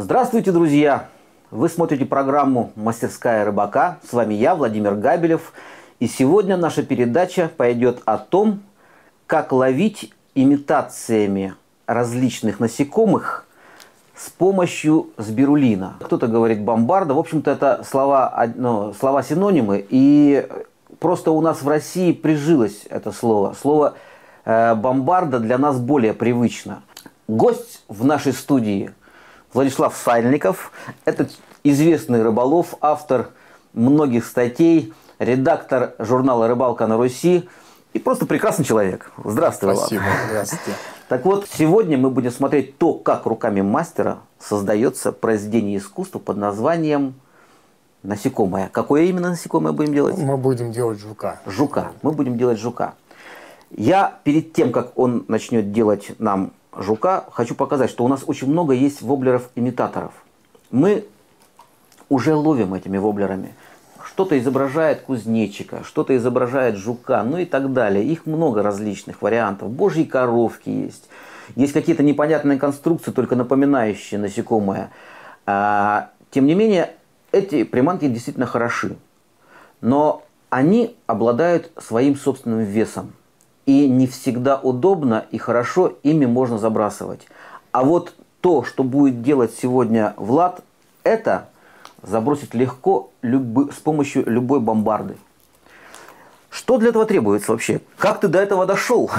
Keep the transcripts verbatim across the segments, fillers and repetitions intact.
Здравствуйте, друзья! Вы смотрите программу «Мастерская рыбака». С вами я, Владимир Габелев. И сегодня наша передача пойдет о том, как ловить имитациями различных насекомых с помощью сбирулина. Кто-то говорит бомбарда. В общем-то, это слова, ну, слова-синонимы. И просто у нас в России прижилось это слово. Слово э, бомбарда для нас более привычно. Гость в нашей студии Владислав Сальников. Это известный рыболов, автор многих статей, редактор журнала «Рыбалка на Руси» и просто прекрасный человек. Здравствуй, Влад. Спасибо. Здравствуйте. Так вот, сегодня мы будем смотреть то, как руками мастера создается произведение искусства под названием насекомое. Какое именно насекомое будем делать? Мы будем делать жука. Жука. Мы будем делать жука. Я перед тем, как он начнет делать нам жука, хочу показать, что у нас очень много есть воблеров-имитаторов. Мы уже ловим этими воблерами. Что-то изображает кузнечика, что-то изображает жука, ну и так далее. Их много различных вариантов. Божьи коровки есть. Есть какие-то непонятные конструкции, только напоминающие насекомое. А, тем не менее, эти приманки действительно хороши. Но они обладают своим собственным весом. И не всегда удобно и хорошо ими можно забрасывать. А вот то, что будет делать сегодня Влад, это забросить легко любы, с помощью любой бомбарды. Что для этого требуется вообще? Как ты до этого дошел?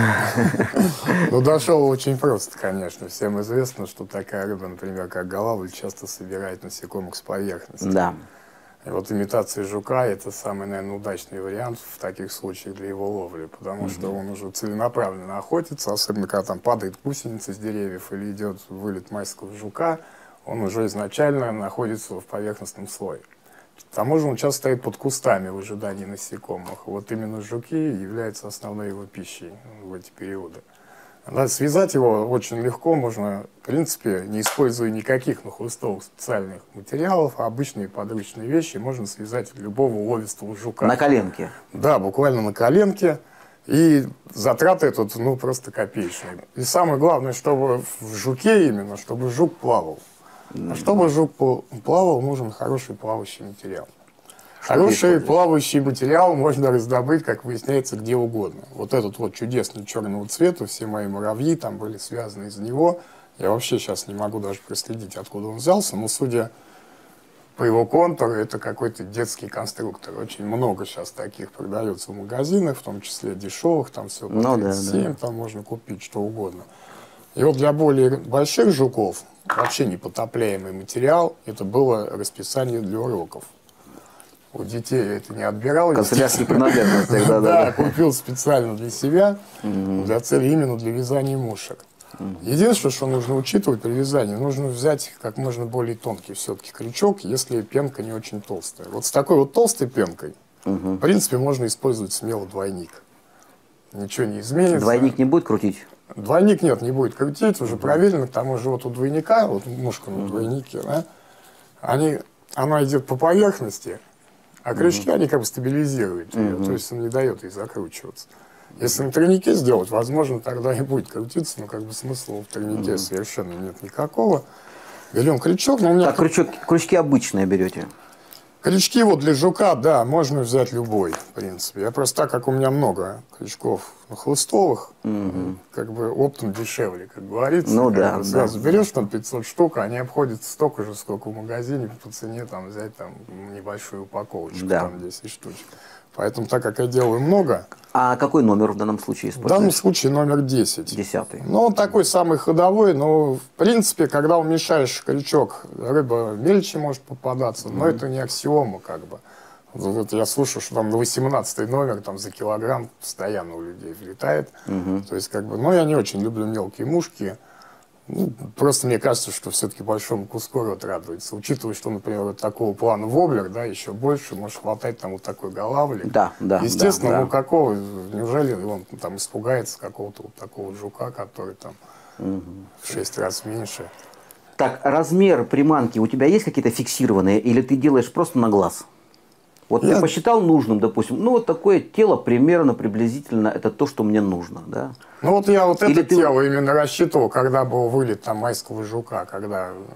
Ну, дошел очень просто, конечно. Всем известно, что такая рыба, например, как голавль, часто собирает насекомых с поверхности. Да. И вот имитация жука – это самый, наверное, удачный вариант в таких случаях для его ловли, потому mm-hmm. что он уже целенаправленно охотится, особенно когда там падает гусеница с деревьев или идет вылет майского жука, он уже изначально находится в поверхностном слое. К тому же он часто стоит под кустами в ожидании насекомых. Вот именно жуки являются основной его пищей в эти периоды. Да, связать его очень легко, можно, в принципе, не используя никаких нахлыстовых специальных материалов, а обычные подручные вещи можно связать любого ловистого жука. На коленке? Да, буквально на коленке. И затраты тут, ну, просто копеечные. И самое главное, чтобы в жуке именно, чтобы жук плавал. А чтобы жук плавал, нужен хороший плавающий материал. Хороший плавающий материал можно раздобыть, как выясняется, где угодно. Вот этот вот чудесный черного цвета, все мои муравьи там были связаны из него. Я вообще сейчас не могу даже проследить, откуда он взялся, но судя по его контуру, это какой-то детский конструктор. Очень много сейчас таких продается в магазинах, в том числе дешевых, там все по тридцать семь, да, да. Там можно купить что угодно. И вот для более больших жуков, вообще непотопляемый материал, это было расписание для уроков. У детей я это не отбирал. Канцелярские принадлежности тогда, да. Да, купил специально для себя, для цели именно для вязания мушек. Единственное, что нужно учитывать при вязании, нужно взять как можно более тонкий все-таки крючок, если пенка не очень толстая. Вот с такой вот толстой пенкой, в принципе, можно использовать смело двойник. Ничего не изменится. Двойник не будет крутить? Двойник нет, не будет крутить, уже проверено. К тому же вот у двойника, вот мушка на двойнике, да, они, она идет по поверхности, а крючки, mm-hmm. они как бы стабилизируют ее, mm-hmm. то есть он не дает ей закручиваться. Если на тройнике сделать, возможно, тогда и будет крутиться, но как бы смысла в тройнике mm-hmm. совершенно нет никакого. Берем крючок, но у меня... Так, крючок, крючки обычные берете? Крючки вот для жука, да, можно взять любой, в принципе. Я просто так, как у меня много крючков хлыстовых, mm-hmm. как бы оптом дешевле, как говорится. Ну да, да. Сразу берешь там пятьсот штук, они обходятся столько же, сколько в магазине, по цене там взять там небольшую упаковочку, да. там десять штучек. Поэтому, так как я делаю много... А какой номер в данном случае используешь? В данном случае номер десять. Десятый. Ну, он такой самый ходовой, но, в принципе, когда умешаешь крючок, рыба мельче может попадаться, mm-hmm. но это не аксиома, как бы. Вот я слушаю, что там на восемнадцатый номер там за килограмм постоянно у людей влетает. Mm-hmm. То есть, как бы, ну, я не очень люблю мелкие мушки. Ну, просто мне кажется, что все-таки большому куску рот радуется. Учитывая, что, например, вот такого плана воблер, да, еще больше, может хватать там вот такой голавлик. Да, да. Естественно, да, ну да. какого, неужели он там испугается какого-то вот такого жука, который там угу. в шесть раз меньше. Так, размер приманки у тебя есть какие-то фиксированные, или ты делаешь просто на глаз? Вот я... ты посчитал нужным, допустим, ну вот такое тело примерно, приблизительно, это то, что мне нужно, да? Ну вот я вот Или это ты... тело именно рассчитывал, когда был вылет там майского жука, когда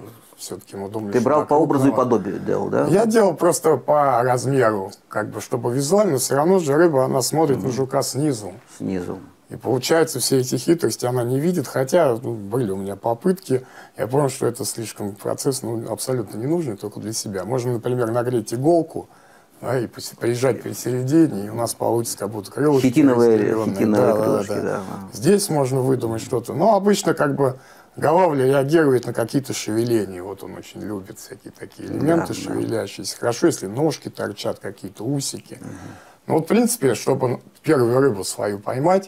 все-таки мы думали, Ты что брал на по образу и крупного. подобию делал, да? Я делал просто по размеру, как бы, чтобы визуально, все равно же рыба, она смотрит Мгм. на жука снизу. Снизу. И получается, все эти хитрости она не видит, хотя ну, были у меня попытки. Я понял, что это слишком процесс ну, абсолютно не нужный, только для себя. Можно, например, нагреть иголку, да, и пос- прижать посередине, и у нас получится как будто крылышки. Хитиновые, разделенные. хитиновые Да, да, крылышки, да. да. Здесь можно выдумать что-то. Но обычно как бы головля реагирует на какие-то шевеления. Вот он очень любит всякие такие элементы Да, шевелящиеся. Хорошо, если ножки торчат, какие-то усики. Ну вот, в принципе, чтобы первую рыбу свою поймать,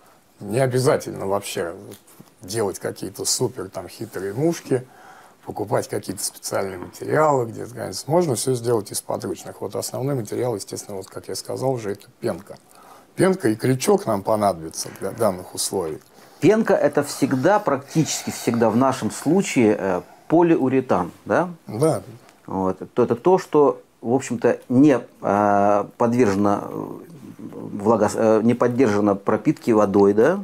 не обязательно вообще делать какие-то супер там хитрые мушки, покупать какие-то специальные материалы, где можно все сделать из подручных. Вот основной материал, естественно, вот как я сказал уже, это пенка. Пенка и крючок нам понадобится для данных условий. Пенка – это всегда, практически всегда в нашем случае э, полиуретан, да? Да. Вот. То это то, что, в общем-то, не э, подвержено влага, э, не поддержано пропитке водой, да?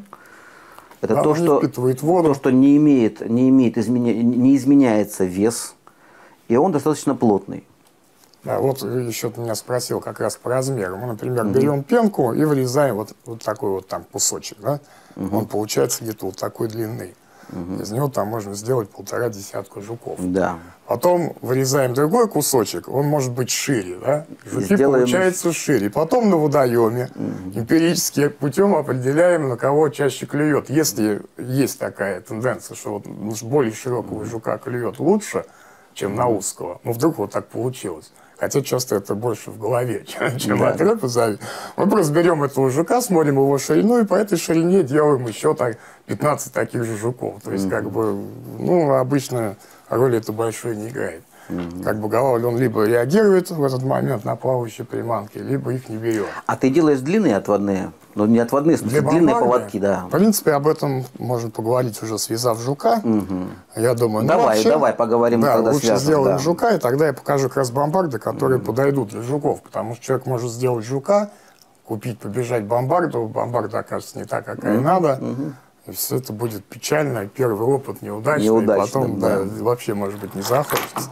Это Да, то, она не что, впитывает воду. то, что не имеет, не имеет изменя, не изменяется вес, и он достаточно плотный. Да, вот еще ты меня спросил как раз по размеру. Мы, например, mm-hmm. берем пенку и вырезаем вот, вот такой вот там кусочек, да? Mm-hmm. Он получается где-то вот такой длины. Mm-hmm. Из него там можно сделать полтора десятка жуков. Да. Потом вырезаем другой кусочек, он может быть шире, да? Жуки Сделаем... получаются шире. Потом на водоеме mm-hmm. эмпирически путем определяем, на кого чаще клюет. Если есть такая тенденция, что вот более широкого mm-hmm. жука клюет лучше, чем mm-hmm. на узкого, ну вдруг вот так получилось. Хотя часто это больше в голове, чем, чем да. от рыбы зависит. Мы просто берем этого жука, смотрим его ширину, и по этой ширине делаем еще так, пятнадцать таких же жуков. То есть, mm-hmm. как бы, ну, обычно роли это большой не играет. Mm-hmm. Как бы головль, он либо реагирует в этот момент на плавающие приманки, либо их не берет. А ты делаешь длинные отводные? Ну, не отводные, в смысле, длинные поводки, да. В принципе, об этом можно поговорить уже, связав жука. Угу. Я думаю, ну, давай, вообще, давай поговорим, да, тогда лучше связав, сделаем да. жука, и тогда я покажу как раз бомбарды, которые угу. подойдут для жуков. Потому что человек может сделать жука, купить, побежать бомбарду, бомбарда окажется не так, какая угу. надо. Угу. И все это будет печально, первый опыт неудачный, Неудачно, и потом да. Да, вообще, может быть, не захочется.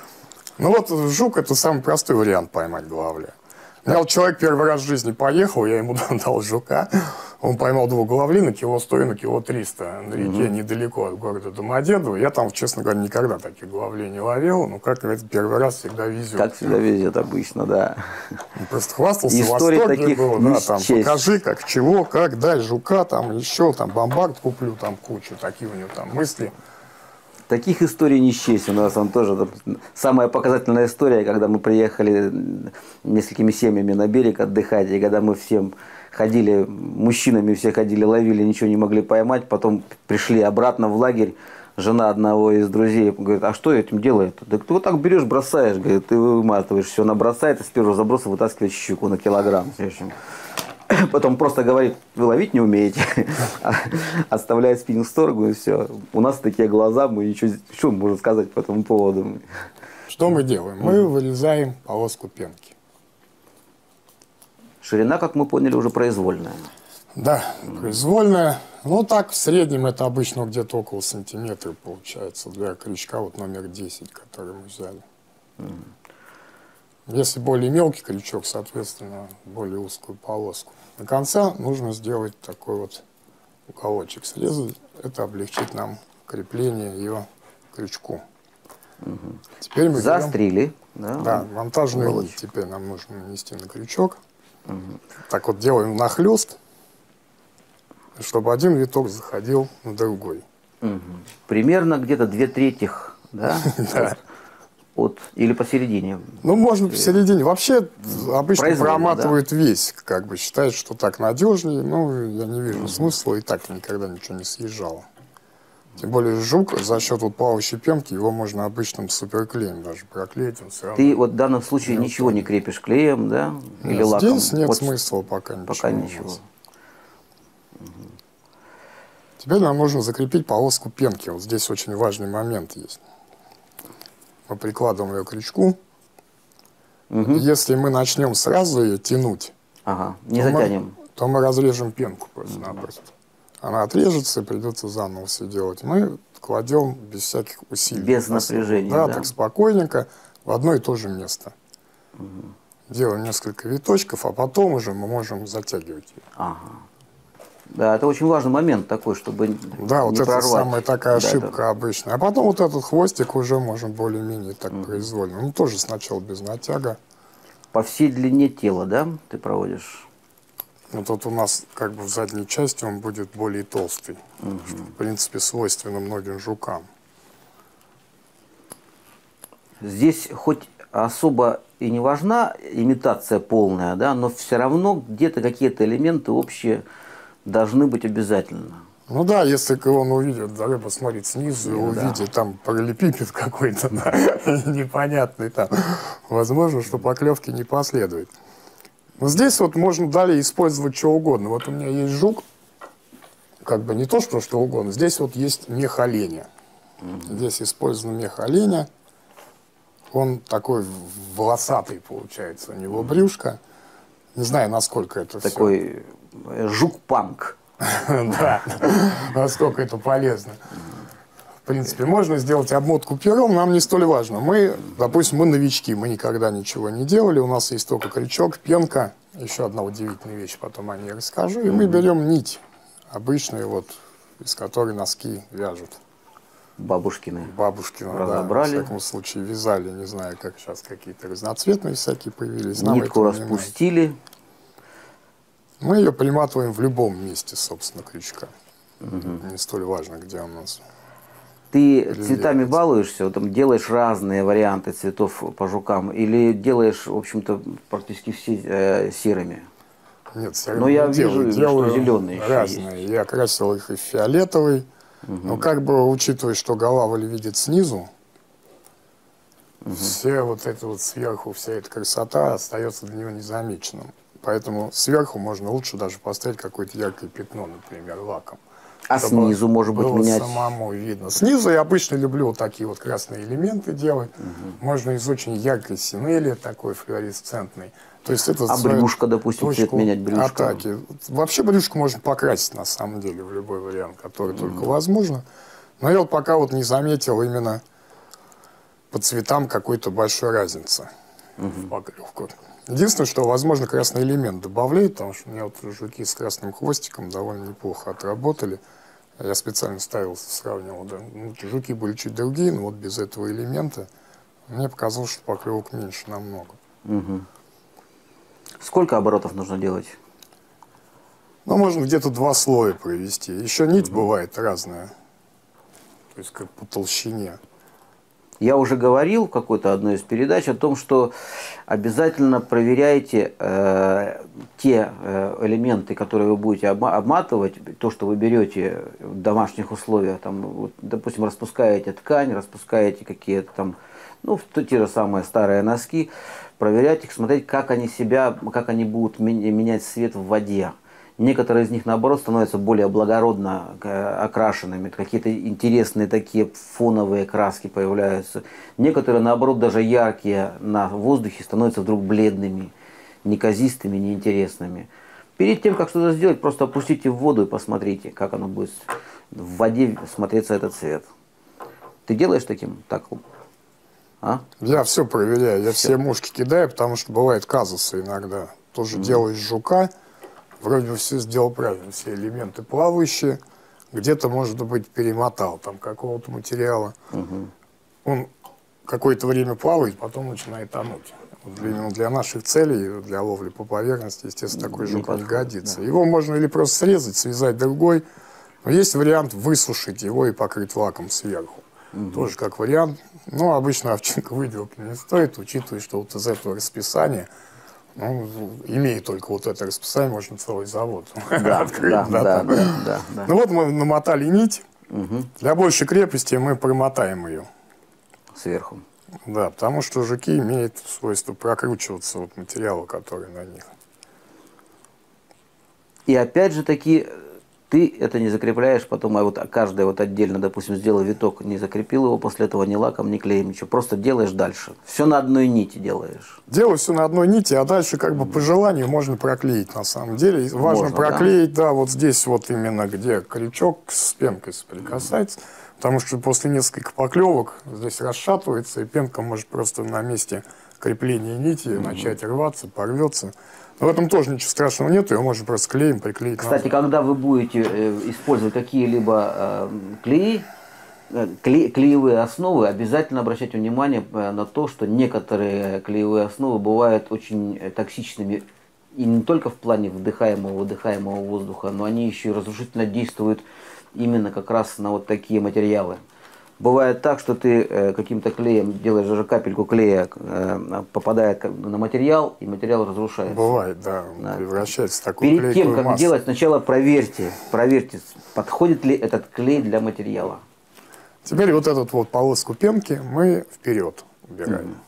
Ну вот жук – это самый простой вариант поймать головля. У меня вот человек первый раз в жизни поехал, я ему дал жука, он поймал двух головлей на кило сто и на кило триста на реке угу. недалеко от города Домодедово. Я там, честно говоря, никогда таких головлей не ловил, но как говорится, первый раз всегда везет. Как всегда везет обычно, да. Он просто хвастался, истории в восторге таких был, да, там, честь. Покажи, как, чего, как, дай жука, там, еще, там, бомбард куплю, там, кучу, такие у него там мысли. Таких историй не счесть. У нас он тоже самая показательная история, когда мы приехали несколькими семьями на берег отдыхать, и когда мы всем ходили, мужчинами все ходили, ловили, ничего не могли поймать, потом пришли обратно в лагерь, жена одного из друзей говорит, а что этим делает? Да ты вот так берешь, бросаешь, говорит, ты выматываешь, все, она бросает, и с первого заброса вытаскивает щуку на килограмм. Потом просто говорит, вы ловить не умеете, оставляет спиннинг в сторону, и все. У нас такие глаза, мы ничего, что можно сказать по этому поводу? Что мы делаем? Мы вырезаем полоску пенки. Ширина, как мы поняли, уже произвольная. Да, произвольная. Ну так, в среднем это обычно где-то около сантиметра получается для крючка вот номер десять, который мы взяли. Если более мелкий крючок, соответственно, более узкую полоску. До конца нужно сделать такой вот уголочек, срезать. Это облегчит нам крепление ее к крючку. Угу. Теперь мы заострили. Берем, да, да, монтажную нить теперь нам нужно нанести на крючок. Угу. Так вот делаем нахлест, чтобы один виток заходил на другой. Угу. Примерно где-то две трети, да? Да. От, или посередине? Ну, можно посередине. Вообще, обычно проматывают да? весь, как бы считают, что так надежнее. Ну, я не вижу mm-hmm. смысла, и так никогда ничего не съезжало. Тем более жук за счет вот плавающей пенки, его можно обычным суперклеем даже проклеить. Он все равно Ты вот в данном случае не ничего не крепишь клеем, да? Или нет, лаком? Здесь нет вот смысла пока ничего. Пока ничего. Угу. Теперь нам нужно закрепить полоску пенки. Вот здесь очень важный момент есть. Мы прикладываем ее к крючку. Угу. Если мы начнем сразу ее тянуть, ага. не то, затянем. Мы, то мы разрежем пенку просто-напросто. Угу. Она отрежется, и придется заново все делать. Мы кладем без всяких усилий. Без напряжения, да, да. так спокойненько в одно и то же место. Угу. Делаем несколько виточков, а потом уже мы можем затягивать ее. Ага. Да, это очень важный момент такой, чтобы да, не вот это прорвать. самая такая да, ошибка это... обычная. А потом вот этот хвостик уже можем более-менее так угу. произвольно. Ну, тоже сначала без натяга. По всей длине тела, да, ты проводишь? Ну, тут у нас как бы в задней части он будет более толстый. Угу. Что, в принципе, свойственно многим жукам. Здесь хоть особо и не важна имитация полная, да, но все равно где-то какие-то элементы общие должны быть обязательно. Ну да, если он увидит, да, посмотрит снизу, и увидит да. там параллелепипед какой-то, да, непонятный там, возможно, что поклевки не последует. Но здесь вот можно далее использовать что угодно. Вот у меня есть жук, как бы не то, что что угодно, здесь вот есть мех оленя. Угу. Здесь использован мех оленя. Он такой волосатый получается, у него брюшко. Не знаю, насколько это такой все. Жук-панк. Да, насколько это полезно. В принципе, можно сделать обмотку пером, нам не столь важно. Мы, допустим, мы новички, мы никогда ничего не делали, у нас есть только крючок, пенка, еще одна удивительная вещь, потом о ней расскажу. И мы берем нить, обычную, вот, из которой носки вяжут. Бабушкины. Бабушкины, разобрали. Да, в всяком случае, вязали, не знаю, как сейчас какие-то разноцветные всякие появились. Нитку распустили. Мы ее приматываем в любом месте, собственно, крючка. Угу. Не столь важно, где у нас. Ты цветами балуешься, вот, там, делаешь разные варианты цветов по жукам, или делаешь, в общем-то, практически все э, серыми? Нет, серыми Но я делаю, вижу, делаю что зеленые разные. Есть. Я красил их и в фиолетовый. Угу. Но как бы, учитывая, что голова видит снизу, угу. все вот это вот сверху, вся эта красота остается для него незамеченным. Поэтому сверху можно лучше даже поставить какое-то яркое пятно, например, лаком. А снизу, может быть, менять? Самому видно. Снизу я обычно люблю вот такие вот красные элементы делать. Угу. Можно из очень яркой синели, такой флуоресцентной. То есть это а брюшко, допустим, цвет менять брюшко? Атаки. Вообще брюшко можно покрасить, на самом деле, в любой вариант, который угу. только возможно. Но я вот пока вот не заметил именно по цветам какой-то большой разницы угу. в поклевку. Единственное, что, возможно, красный элемент добавляет, потому что у меня вот жуки с красным хвостиком довольно неплохо отработали. Я специально ставил, сравнивал, да. Ну, жуки были чуть другие, но вот без этого элемента мне показалось, что поклевок меньше намного. Угу. Сколько оборотов нужно делать? Ну, можно где-то два слоя провести. Еще нить угу. бывает разная, то есть как по толщине. Я уже говорил в какой-то одной из передач о том, что обязательно проверяйте э, те э, элементы, которые вы будете обматывать, то, что вы берете в домашних условиях. Там, вот, допустим, распускаете ткань, распускаете какие-то там, ну, те же самые старые носки. Проверять их, смотреть, как они себя, как они будут менять цвет в воде. Некоторые из них, наоборот, становятся более благородно окрашенными. Какие-то интересные такие фоновые краски появляются. Некоторые, наоборот, даже яркие на воздухе становятся вдруг бледными, неказистыми, неинтересными. Перед тем, как что-то сделать, просто опустите в воду и посмотрите, как оно будет в воде смотреться этот цвет. Ты делаешь таким? Так? А? Я все проверяю. Я все, все мушки кидаю, потому что бывают казусы иногда. Тоже mm-hmm. делаешь жука. Вроде бы все сделал правильно, все элементы плавающие. Где-то, может быть, перемотал там какого-то материала. Угу. Он какое-то время плавает, потом начинает тонуть. Вот именно для наших целей, для ловли по поверхности, естественно, такой жук не годится. Да. Его можно или просто срезать, связать другой. Но есть вариант высушить его и покрыть лаком сверху. Угу. Тоже как вариант. Но обычно овчинка выделки не стоит, учитывая, что вот из этого расписания, ну, имея только вот это расписание, можно целый завод да, открыть. Да, да, да, да, да, да. Ну вот мы намотали нить. Угу. Для большей крепости мы промотаем ее. Сверху. Да, потому что жуки имеют свойство прокручиваться от материала, который на них. И опять же таки, ты это не закрепляешь, потом а вот каждый вот отдельно, допустим, сделал виток, не закрепил его, после этого ни лаком, ни клеем, ничего, просто делаешь дальше. Все на одной нити делаешь. Делаю все на одной нити, а дальше как бы по желанию можно проклеить на самом деле. Важно можно, проклеить, да? да, вот здесь вот именно, где крючок с пенкой соприкасается, Потому что после нескольких поклевок здесь расшатывается, и пенка может просто на месте крепления нити mm-hmm. начать рваться, порвется. Но в этом тоже ничего страшного нет, ее можно просто клеем приклеить. Кстати, назад. когда вы будете использовать какие-либо э, клеи, кле, клеевые основы, обязательно обращайте внимание на то, что некоторые клеевые основы бывают очень токсичными. И не только в плане вдыхаемого, выдыхаемого воздуха, но они еще и разрушительно действуют именно как раз на вот такие материалы. Бывает так, что ты э, каким-то клеем делаешь даже капельку клея, э, попадает на материал, и материал разрушается. Бывает, да, да. превращается в такую Перед клейкую тем, как массу. делать, сначала проверьте, проверьте, подходит ли этот клей для материала. Теперь вот эту вот полоску пенки мы вперед убираем. Mm-hmm.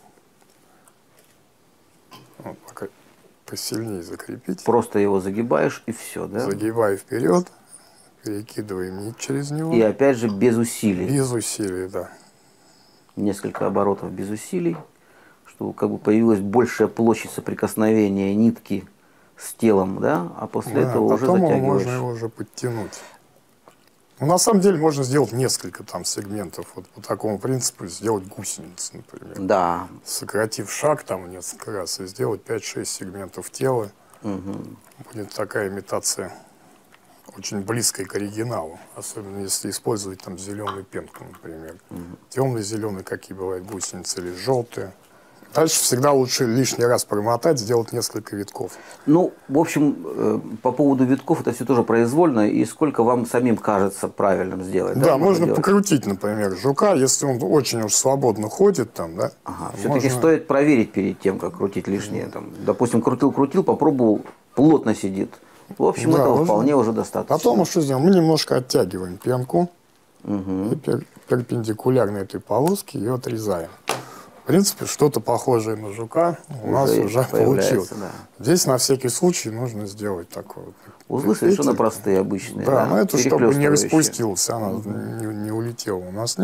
Вот, пока посильнее закрепить. Просто его загибаешь и все, да? Загибаю вперед, перекидываем нить через него. И опять же без усилий. Без усилий, да. Несколько оборотов без усилий, чтобы как бы появилась большая площадь соприкосновения нитки с телом, да, а после да, этого уже затягиваешь. Потом можно его уже подтянуть. Ну, на самом деле можно сделать несколько там сегментов. Вот по такому принципу сделать гусеницу, например. Да. Сократив шаг там несколько раз и сделать пять-шесть сегментов тела. Угу. Будет такая имитация очень близкая к оригиналу. Особенно если использовать там зеленую пенку, например. Угу. Темный зеленый, какие бывают гусеницы, или желтые. Дальше всегда лучше лишний раз промотать, сделать несколько витков. Ну, в общем, э, по поводу витков, это все тоже произвольно, и сколько вам самим кажется правильным сделать. Да, да можно делать? Покрутить, например, жука, если он очень уж свободно ходит там, да. Ага, все-таки можно... стоит проверить перед тем, как крутить лишнее. Там, допустим, крутил-крутил, попробовал, плотно сидит. В общем, да, этого уже... вполне уже достаточно. Потом что сделаем? Мы немножко оттягиваем пенку, угу. и пер перпендикулярно этой полоске ее отрезаем. В принципе, что-то похожее на жука у нас уже, уже получилось. Да. Здесь на всякий случай нужно сделать такое вот. Узлы совершенно простые, обычные. Да, да, но это чтобы не распустился, она угу. не, не улетела у нас.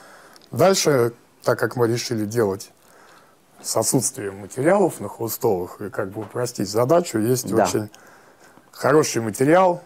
Дальше, так как мы решили делать с отсутствием материалов на хвостовых, и как бы упростить задачу, есть да. очень хороший материал.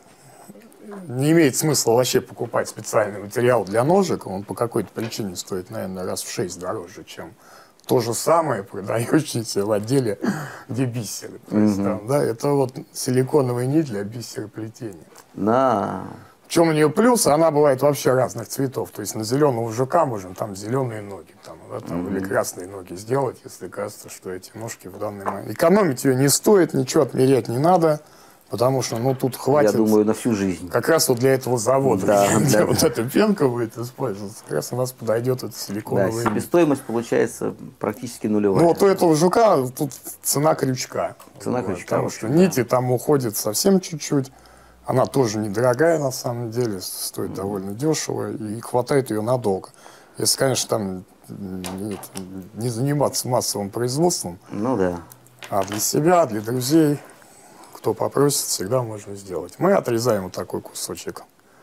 Не имеет смысла вообще покупать специальный материал для ножек. Он по какой-то причине стоит, наверное, раз в шесть дороже, чем то же самое, продающееся в отделе, где бисеры. То есть, там, да, это вот силиконовая нить для бисероплетения. Да. В чем у нее плюс? Она бывает вообще разных цветов. То есть на зеленого жука можем там зеленые ноги там, да, там, mm-hmm. или красные ноги сделать, если кажется, что эти ножки в данный момент. Экономить ее не стоит, ничего отмерять не надо. Потому что, ну, тут хватит... Я думаю, на всю жизнь. Как раз вот для этого завода, да, где да. вот эта пенка будет использоваться, как раз у нас подойдет эта силиконовая да, себестоимость получается практически нулевая. Ну, вот у этого жука тут цена крючка. Цена вот, крючка. Потому что да. нити там уходят совсем чуть-чуть. Она тоже недорогая, на самом деле, стоит mm-hmm. довольно дешево, и хватает ее надолго. Если, конечно, там не, не заниматься массовым производством, ну да. а для себя, для друзей... Кто попросит, всегда можно сделать. Мы отрезаем вот такой кусочек.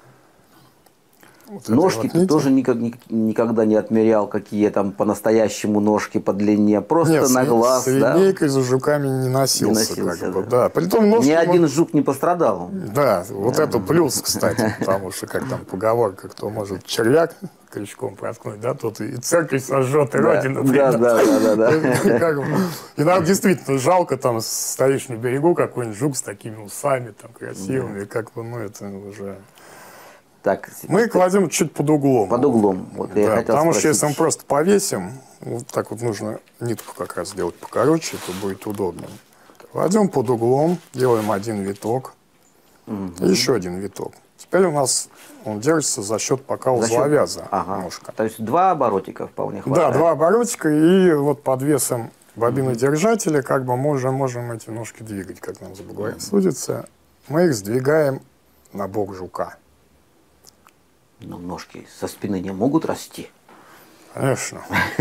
Вот ножки вот ты тоже никак, никогда не отмерял, какие там по-настоящему ножки по длине, просто Нет, на глаз. С линейкой да? за жуками не носился. Не носился как бы, да. Да. Притом ножки Ни один мы... жук не пострадал. Да, вот это плюс, кстати, потому что, как там поговорка, кто может червяк крючком проткнуть, да, тот и церковь сожжет, и да, родину. Да, да, да, да, да. Иногда действительно жалко, там стоишь на берегу, какой-нибудь жук с такими усами, там, красивыми, да. как бы, ну, это уже... Так, мы кладем чуть под углом. Под углом. Вот, да, я хотел потому спросить. Что если мы просто повесим, вот так вот нужно нитку как раз сделать покороче, то будет удобно. Кладем под углом, делаем один виток, угу. и еще один виток. Теперь у нас он держится за счет пока узловяза. Ага. Ножка. То есть два оборотика вполне хватает. Да, два оборотика, и вот под весом бобинодержателя как бы можем, можем эти ножки двигать, как нам заблагорассудится. Мы их сдвигаем на бок жука. Но ножки со спины не могут расти. Конечно.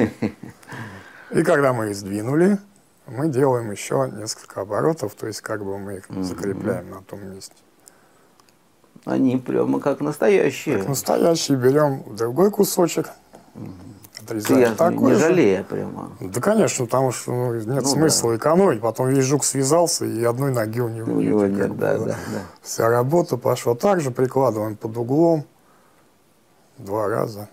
И когда мы их сдвинули, мы делаем еще несколько оборотов, то есть как бы мы их mm-hmm. закрепляем на том месте. Они прямо как настоящие. Как настоящие. Берем другой кусочек, mm-hmm. отрезаем такой не же. жалея прямо. Да, конечно, потому что ну, нет ну, смысла да. экономить. Потом весь жук связался, и одной ноги у него нет. нет бы, да, да. Да, да. Вся работа пошла. Также прикладываем под углом. два раза.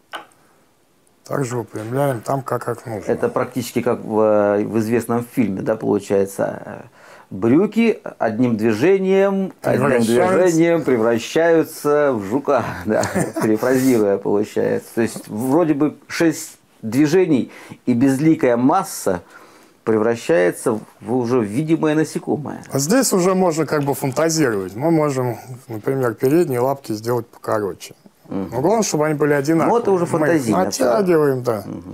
Также выпрямляем там, как, как нужно. Это практически как в, в известном фильме, да, получается. Брюки одним движением, одним движением превращаются в жука, да, перефразируя, получается. То есть вроде бы шесть движений и безликая масса превращается в уже видимое насекомое. А здесь уже можно как бы фантазировать. Мы можем, например, передние лапки сделать покороче. Угу. Но главное, чтобы они были одинаковые. Ну, это уже фантазийно. Мы натягиваем, да. Угу.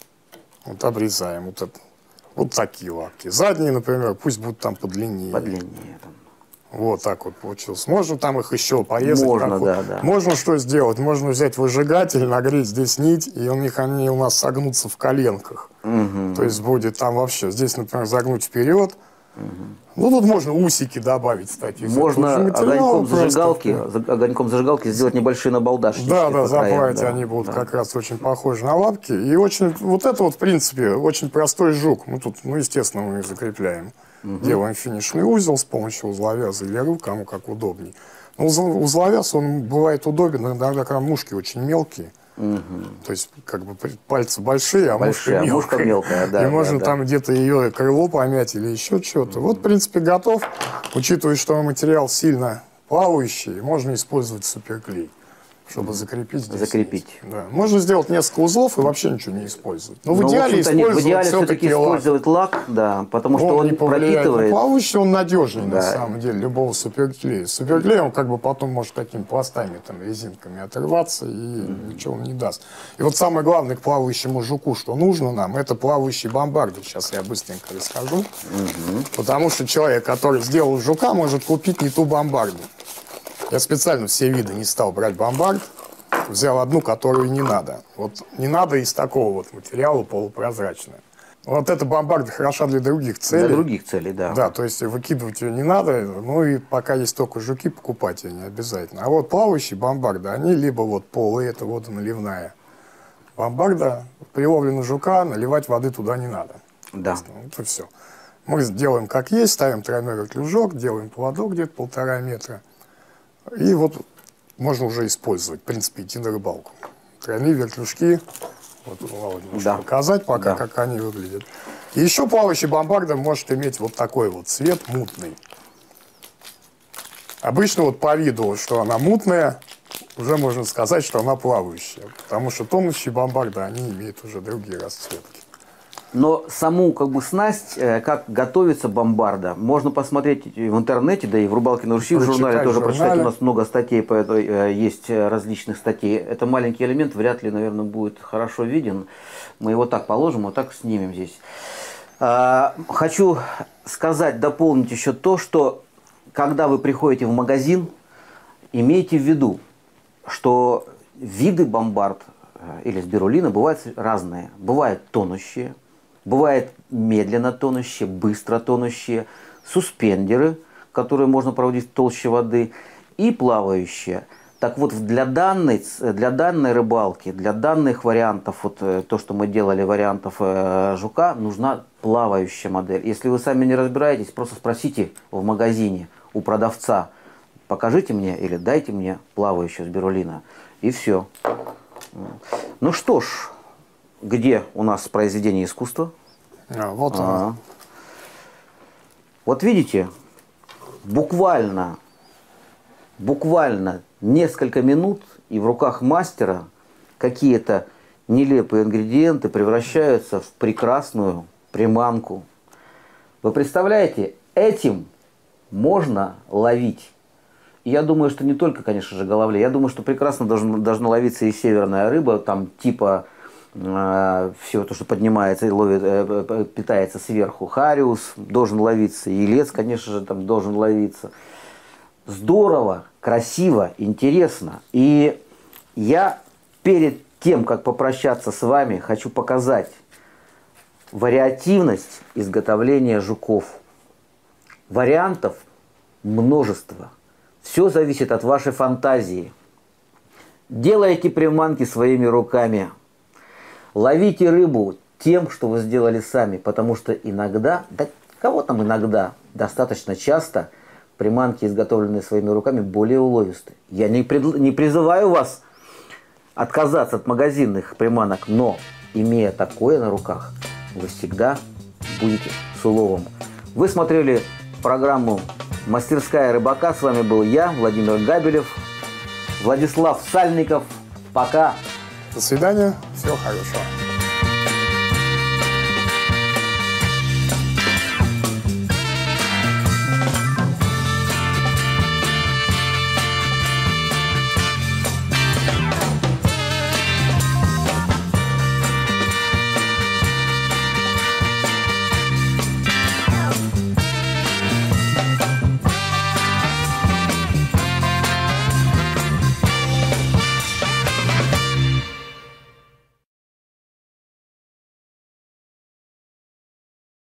Вот обрезаем. Вот, это, вот такие лапки. Задние, например, пусть будут там подлиннее. Подлиннее. Вот так вот получилось. Можно там их еще порезать. Можно, да, да. Можно что сделать? Можно взять выжигатель, нагреть здесь нить, и у них они у нас согнутся в коленках. Угу. То есть будет там вообще, здесь, например, загнуть вперед. Угу. Ну, тут можно усики добавить, кстати. Можно огоньком зажигалки, огоньком зажигалки сделать небольшие набалдашники. Да, да, заправить, да, они будут да. как раз очень похожи на лапки. И очень, вот это вот, в принципе, очень простой жук. Мы тут, ну, естественно, мы их закрепляем. Угу. Делаем финишный узел с помощью узловяза или рук, кому как удобней. Но узловяз, он бывает удобен, иногда, когда мушки очень мелкие. Угу. То есть, как бы пальцы большие, а большие, мушка, а мушка мелкая. Да, и можно да, там да. где-то ее крыло помять или еще что-то. Угу. Вот, в принципе, готов. Учитывая, что материал сильно плавающий, можно использовать суперклей, чтобы закрепить здесь. Закрепить. Да. Можно сделать несколько узлов и вообще ничего не использовать. Но, Но в идеале использовать в идеале все-таки использовать лак, лак, да, потому что он, он не пропитывает. Плавающий, он надежнее да. на самом деле любого суперклея. Суперклей, он как бы потом может такими пластами, там, резинками отрываться и mm-hmm. ничего он не даст. И вот самое главное к плавающему жуку, что нужно нам, это плавающий бомбардер. Сейчас я быстренько расскажу. Mm-hmm. Потому что человек, который сделал жука, может купить не ту бомбарду. Я специально все виды не стал брать бомбард. Взял одну, которую не надо. Вот не надо из такого вот материала полупрозрачная. Вот эта бомбарда хороша для других целей. Для других целей, да. Да, то есть выкидывать ее не надо. Ну и пока есть только жуки, покупать ее не обязательно. А вот плавающие бомбарды, они либо вот полые, это водоналивная бомбарда. При ловле на жука наливать воды туда не надо. Да. Вот и все. Мы делаем как есть, ставим тройной вертлюжок, делаем поводок где-то полтора метра. И вот можно уже использовать, в принципе, идти на рыбалку. Тройные вертлюжки, вот Володя может да. показать пока, да. как они выглядят. И еще плавающий бомбардер может иметь вот такой вот цвет мутный. Обычно вот по виду, что она мутная, уже можно сказать, что она плавающая. Потому что тонущие бомбарды, они имеют уже другие расцветки. Но саму как бы снасть, как готовится бомбарда, можно посмотреть в интернете, да и в «Рыбалке на Руси» в журнале тоже прочитать. У нас много статей по этой, есть различных статей. Это маленький элемент, вряд ли, наверное, будет хорошо виден. Мы его так положим, вот так снимем здесь. Хочу сказать, дополнить еще то, что когда вы приходите в магазин, имейте в виду, что виды бомбард или спирулина бывают разные. Бывают тонущие. Бывает медленно тонущие, быстро тонущие, суспендеры, которые можно проводить в толще воды, и плавающие. Так вот, для данной, для данной рыбалки, для данных вариантов, вот то, что мы делали, вариантов э, жука, нужна плавающая модель. Если вы сами не разбираетесь, просто спросите в магазине у продавца, покажите мне или дайте мне плавающую спирулина. И все. Ну что ж. Где у нас произведение искусства? А, вот оно. А. Вот видите, буквально, буквально несколько минут, и в руках мастера какие-то нелепые ингредиенты превращаются в прекрасную приманку. Вы представляете, этим можно ловить. И я думаю, что не только, конечно же, головлей. Я думаю, что прекрасно должна, должна ловиться и северная рыба, там типа э, все то, что поднимается и ловит, э, питается сверху. Хариус должен ловиться, и елец, конечно же, там должен ловиться. Здорово, красиво, интересно. И я перед тем, как попрощаться с вами, хочу показать вариативность изготовления жуков. Вариантов множество. Все зависит от вашей фантазии. Делайте приманки своими руками. Ловите рыбу тем, что вы сделали сами. Потому что иногда, да кого там иногда, достаточно часто приманки, изготовленные своими руками, более уловисты. Я не, пред, не призываю вас отказаться от магазинных приманок, но имея такое на руках, вы всегда будете с уловом. Вы смотрели программу «Мастерская рыбака». С вами был я, Владимир Габелев, Владислав Сальников. Пока. До свидания. Всего хорошего.